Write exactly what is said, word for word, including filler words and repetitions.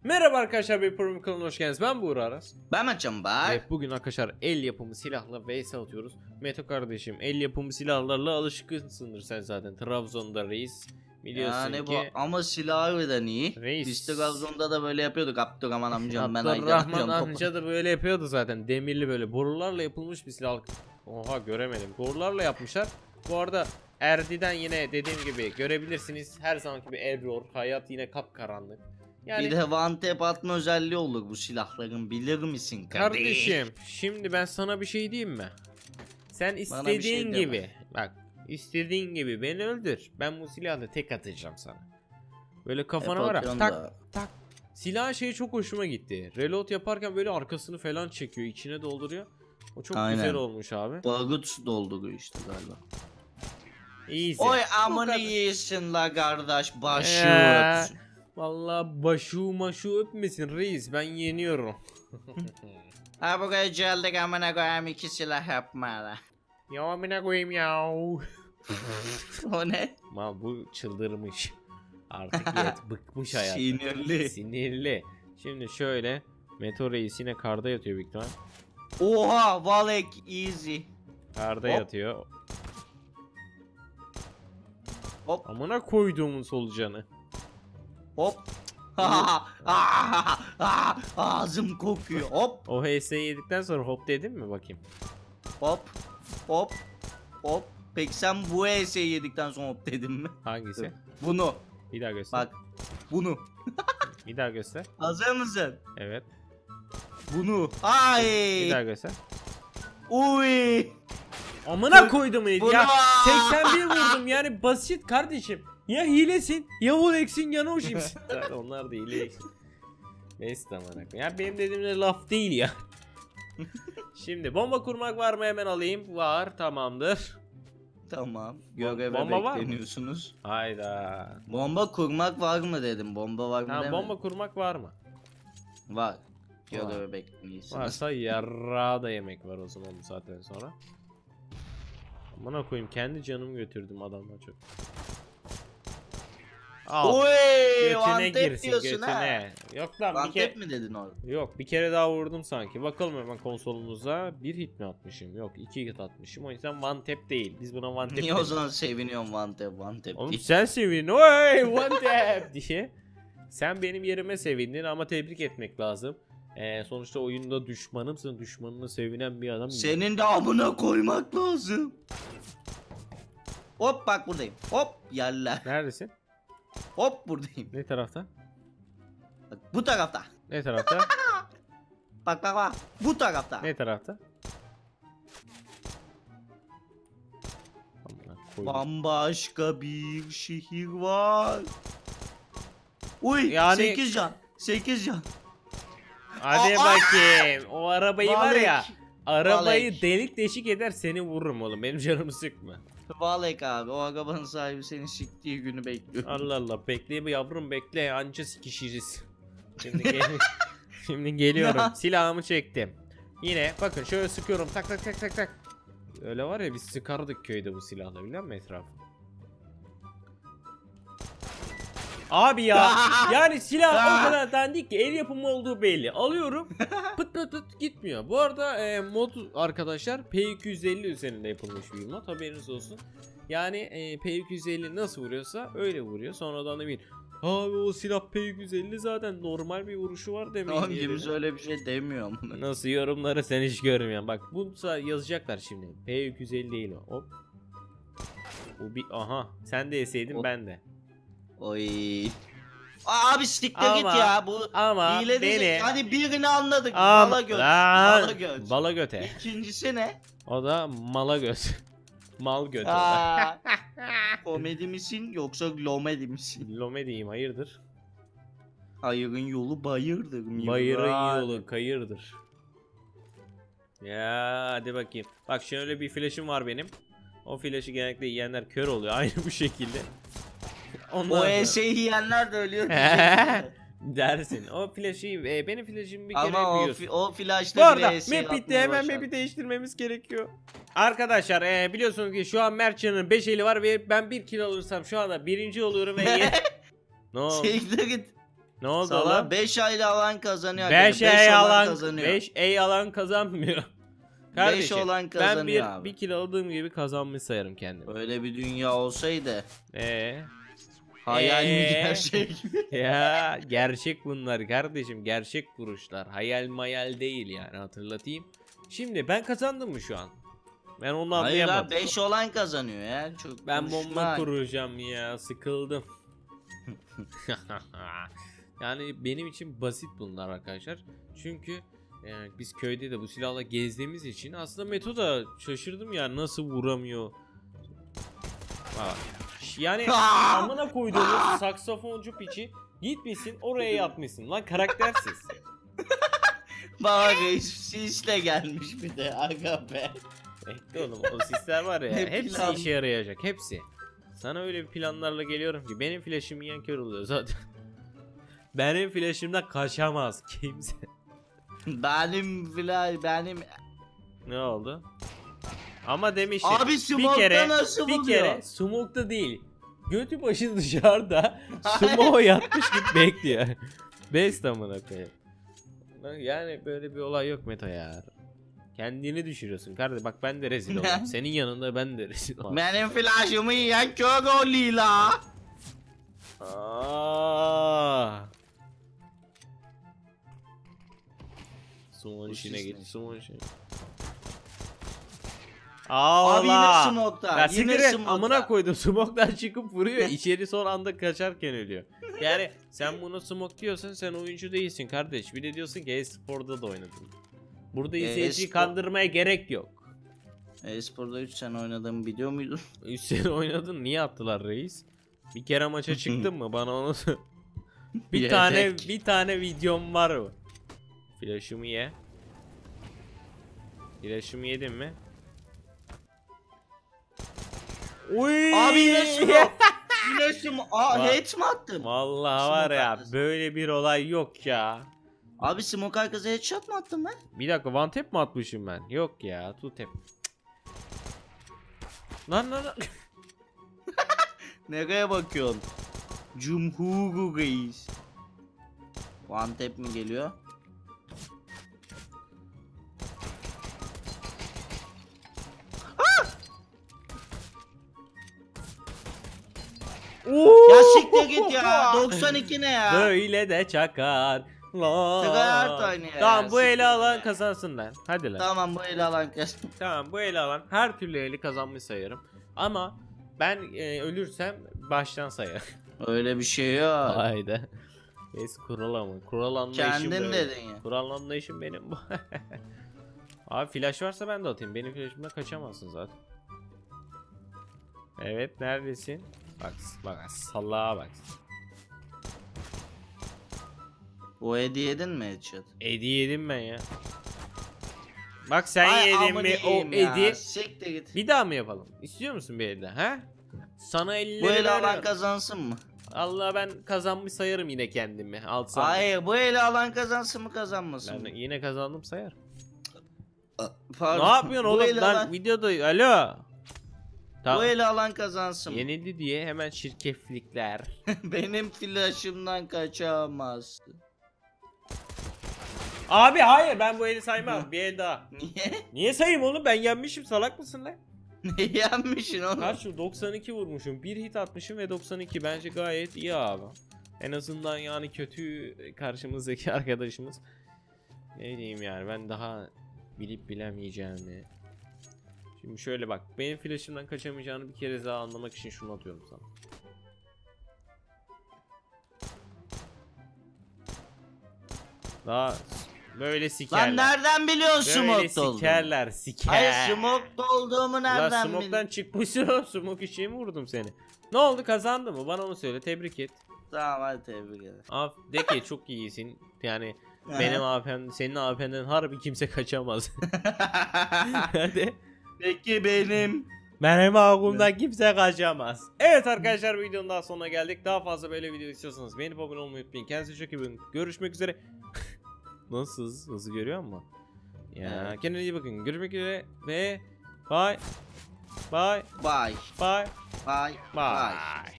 Merhaba arkadaşlar, bir program kanalına hoş geldiniz. Ben Buğra Aras. Ben Açım bak. Evet, bugün arkadaşlar el yapımı silahla vs atıyoruz. Meto kardeşim, el yapımı silahlarla alışkınsındır sen zaten. Trabzon'da reis. Biliyorsun yani ki. bu ama silahı da iyi. Reis. Biz Trabzon'da da böyle yapıyorduk Abdurrahman amcam ben Abdurrahman amca da böyle yapıyordu zaten. Demirli böyle borularla yapılmış bir silah. Oha, göremedim. Borularla yapmışlar. Bu arada Erdi'den yine dediğim gibi görebilirsiniz. Her zamanki bir error. Hayat yine kapkaranlık. Yani, bir de one tap atma özelliği olur bu silahların, bilir misin kardeş? Kardeşim şimdi ben sana bir şey diyeyim mi? Sen istediğin şey gibi deme. bak, istediğin gibi beni öldür. Ben bu silahla tek atacağım sana. Böyle kafana Hep var ya, atıyorsun tak da. tak. Silahın şeyi çok hoşuma gitti. Reload yaparken böyle arkasını falan çekiyor, içine dolduruyor. O çok Aynen. güzel olmuş abi. Barut dolduruyor işte galiba. Easy. Oy Bu amını kadar. yiyorsun la kardeş, başı Ee, öpsün. Vallahi başı maşı öpmesin reis, ben yeniyorum. Ha buraya geldik amına koyayım, iki silah yapma la. Ya amına koyayım ya. O ne? Ma bu çıldırmış. Artık yet bıkmış hayatı. Sinirli. Sinirli. Şimdi şöyle Meto Reis yine karda yatıyor büyük ihtimal. Oha Valek easy. Karda Hop. yatıyor. Hop Amına koyduğumun solucanı. hop. Ağzım kokuyor. Hop O H S'yi yedikten sonra hop dedin mi bakayım? hop hop hop. Peki sen bu E S'yi yedikten sonra hop dedin mi? Hangisi? Bunu. Bir daha göster. Bak. Bunu. Bir daha göster. Hazır mısın? Evet. Bunu. Ay. Bir daha göster. Uy. Amına koydum ya. Bunu. Ya seksen bir vurdum, yani basit kardeşim. Ya hilesin ya Volex'in ya Noşim'sin. Onlar da hile. Neyse tamam. Ya benim dediğim de laf değil ya. Şimdi bomba kurmak var mı, hemen alayım. Var, tamamdır. Tamam. Göreve Bomba var mı? bekleniyorsunuz. Hayda. Bomba kurmak var mı dedim. Bomba var mı Ha, demedim. bomba kurmak var mı? Var. Göreve bekleniyorsunuz. Varsa yarrağı da yemek var o zaman bu saatten sonra. Amına koyayım, kendi canımı götürdüm adamdan çok. Al. Oy. Götüne One tap girsin, diyorsun götüne. ha. Yok lan, bir One kere. tap mi dedin orada? Yok, bir kere daha vurdum sanki. Bakalım hemen konsolumuza. Bir hit mi atmışım? Yok, iki hit atmışım. O yüzden one tap değil. Biz buna one tap Niye o deriz. zaman seviniyorum one tap one tap Oğlum diye. sen sevin. Oy one tap diye. Sen benim yerime sevindin ama tebrik etmek lazım. Ee, sonuçta oyunda düşmanımsın. Düşmanını sevinen bir adam. Senin de amına koymak lazım. Hop bak buradayım. Hop yerler. Neredesin? Hop buradayım. Ne tarafta? Bak bu tarafta. Ne tarafta? Bak bak bak. Bu tarafta. Ne tarafta? Amına koydum. Bambaşka bir şehir var. Uy Yani- sekiz can. sekiz can. Hadi Aa! bakayım. O arabayı var ya. Valek. Arabayı Valek. delik deşik eder, seni vururum oğlum. Benim canımı sıkma. Valek abi, o arabanın sahibi seni siktiği günü bekliyor. Allah Allah, bekle bir yavrum, bekle, anca sikişiriz. Şimdi, gel Şimdi geliyorum. Ya. Silahımı çektim. Yine bakın şöyle sıkıyorum, tak tak tak tak tak. Öyle var ya, biz sıkardık köyde bu silahla, biliyor musun etrafı? Abi ya, yani silah o kadar dandik ki, el yapımı olduğu belli. Alıyorum, pıt pıt pıt gitmiyor. Bu arada e, mod arkadaşlar P iki yüz elli üzerinde yapılmış bir mod, haberiniz olsun. Yani e, P iki yüz elli nasıl vuruyorsa öyle vuruyor. Sonradan da bir abi o silah P iki yüz elli zaten normal bir vuruşu var demeyin Oğlum diye kimse dedim. öyle bir şey demiyor mu? Nasıl, yorumları sen hiç görmüyorsun. Bak bunu yazacaklar şimdi. P iki yüz elli değil o. Hop. Bu bir, aha sen de yeseydin Hop. ben de. Oy. Abi siktir git Ama- ya bu. Ama hile beni değil. Hadi birini anladık. Ama- Bala göt. Lan, Bala göt. Bala göte. İkincisi ne? O da mala göt. Mal göt o da. Aa, komedi misin yoksa lomedi misin? Lome diyeyim, hayırdır? Hayırın yolu bayırdır. Bayırın Miray. yolu kayırdır. Ya hadi bakayım. Bak şöyle bir flash'ım var benim. O flash'ı genellikle yiyenler kör oluyor aynı bu şekilde. Ondan O sonra- E S'yi yiyenler de ölüyor. dersin. O flash'ı e, benim flash'ımı bir kere Ama o, biliyorsun. fi, o Bu flash'ta arada bile E S'yi map bitti, atmaya hemen başladı. map'i değiştirmemiz gerekiyor. Arkadaşlar e, biliyorsunuz ki şu an Mertcan'ın beş eli var ve ben bir kill alırsam şu anda birinci oluyorum ve ye- ne oldu? Siktir git. Ne oldu Sala oğlum? beş aylı alan kazanıyor. beş beş ay olan alan kazanıyor. beş ay alan kazanmıyor. Kardeşim olan ben kazanıyor bir, abi. bir kilo aldığım gibi kazanmış sayarım kendimi. Öyle bir dünya olsaydı. Eee? Hayal mi Ee? gerçek mi? Ya gerçek bunlar kardeşim, gerçek vuruşlar. Hayal mayal değil yani, hatırlatayım. Şimdi ben kazandım mı şu an? Ben onu Hayır anlayamadım. abi beş olan kazanıyor ya. Çok Ben bomba konuşma. kuracağım ya, sıkıldım. Yani benim için basit bunlar arkadaşlar. Çünkü yani biz köyde de bu silahla gezdiğimiz için aslında metoda şaşırdım ya, nasıl vuramıyor. Bak. Yani amına koyduğumuz saksafoncu piçi gitmişsin oraya yatmışsın lan, karaktersiz. Bak sisle gelmiş bir de aga be. Bekle oğlum, o sisler var ya, Ne hepsi plan? işe yarayacak, hepsi. Sana öyle bir planlarla geliyorum ki benim flash'ım yiyen kör oluyor zaten. Benim flash'ımdan kaçamaz kimse. Benim filan benim. Ne oldu? Ama demişim Abi bir smoke'ta kere nasıl bir buluyor? kere smoke'ta değil. Götü başı dışarıda smoke yatmış gibi bekliyor. Best amına koyayım. Yani böyle bir olay yok Meto ya. Kendini düşürüyorsun kardeşim. Bak ben de rezil oldum. Senin yanında ben de rezil oldum. Benim flash'ımı yiyen kör oluyor. Aa. Summon işine sis git. ne? Summon işine. Allah. Abi yine smoke'ta. Ya Yine siktir et, smoke'ta. amına koydum, smoke'dan çıkıp vuruyor, içeri son anda kaçarken ölüyor. Yani sen bunu smoke diyorsan sen oyuncu değilsin kardeş. Bir de diyorsun ki e-sporda da oynadın. Burada izleyiciyi e-spor- kandırmaya gerek yok. E-spor'da üç sene oynadığımı biliyor muydun? üç sene oynadın, niye attılar reis? Bir kere maça çıktın mı bana onu sor- Bir Yedek. tane bir tane videom var mı? Flash'ımı ye. Flash'ımı yedin mi? Uy! Abi yine smoke. Yine smoke. Aa Va- head mi attım? Vallahi Smoke var ya, arkası. böyle bir olay yok ya. Abi smoke arkası headshot mı attım ben? Bir dakika, one tap mi atmışım ben? Yok ya, two tap. Lan lan lan. Nereye bakıyorsun? Cumhur Reis. One tap mi geliyor? Ya siktir git ya. doksan iki ne ya? Böyle de çakar. Lan. Sigara da aynı ya. Tamam, bu eli Siktir alan ya. kazansın lan. Hadi lan. Tamam. Tamam bu eli alan kes. bu eli alan her türlü eli kazanmış sayarım. Ama ben e, ölürsem baştan sayarım. Öyle bir şey yok. Haydi. Neyse, kural ama. Kural anlayışım Kendin böyle. dedin ya. Kural anlayışım benim bu. Abi flash varsa ben de atayım. Benim flashımda kaçamazsın zaten. Evet, neredesin? Bak bak, salağa bak. O hediye yedin mi headshot? Edi yedim ben ya. Bak sen Ay, yedin amına mi o yiyeyim ya. edi? Siktir git. Bir daha mı yapalım? İstiyor musun bir elde ha? Sana elleri Bu eli alan veriyorum. kazansın mı? Allah, ben kazanmış sayarım yine kendimi. Alsam. Hayır bu eli alan kazansın mı kazanmasın Ben mı? yine kazandım sayar. Pardon. Ne yapıyorsun Bu oğlum eli lan alan- videoda? Alo. Bu Tamam. eli alan kazansın mı? Yenildi diye hemen şirkeflikler. Benim flash'ımdan kaçamazsın. Abi hayır, ben bu eli saymam. Bir el daha. Niye? Niye sayayım oğlum, ben yenmişim, salak mısın lan? Ne yenmişsin oğlum? Kaç şu doksan iki vurmuşum. Bir hit atmışım ve doksan iki, bence gayet iyi abi. En azından yani kötü karşımızdaki arkadaşımız. Ne diyeyim yani, ben daha bilip bilemeyeceğimi. Şimdi şöyle bak, benim flash'ımdan kaçamayacağını bir kere daha anlamak için şunu atıyorum sana. Daha böyle sikerler. Lan nereden biliyorsun Böyle smoke'da olduğumu? sikerler, siker. Hayır smoke'da olduğumu Ulan nereden smoke'tan biliyorsun? çıkmışsın o, smoke içine mi vurdum seni? Ne oldu, kazandı mı? Bana onu söyle, tebrik et. Tamam hadi tebrik ederim. Af, de ki çok iyisin. Yani benim A P M, senin A P M'den harbi kimse kaçamaz. Hadi. Peki benim. Benim aklımdan kimse kaçamaz. Evet arkadaşlar, videonun daha sonuna geldik. Daha fazla böyle video istiyorsanız beğenip abone olmayı unutmayın. Kendinize çok iyi bakın. Görüşmek üzere. Nasıl hızlı, hızlı görüyor musun? Ya Evet. kendinize iyi bakın. Görüşmek üzere ve bye. Bye. Bye. Bye. Bye. Bye.